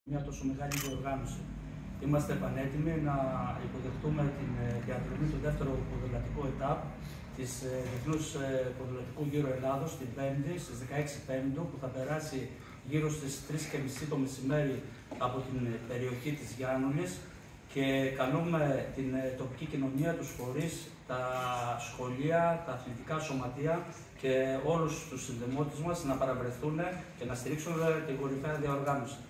μια τόσο μεγάλη διοργάνωση. Είμαστε πανέτοιμοι να υποδεχτούμε την διαδρομή του δεύτερου ποδηλατικού ΕΤΑΠ της Διεθνούς Ποδηλατικού Γύρου Ελλάδος την 5η στις 16 Πέμπτου, που θα περάσει γύρω στις 3:30 το μεσημέρι από την περιοχή της Γιάννουλης, και καλούμε την τοπική κοινωνία, τους φορείς, τα σχολεία, τα αθλητικά σωματεία και όλους τους συνδεμότες μας να παραβρεθούν και να στηρίξουν την κορυφαία διοργάνωση.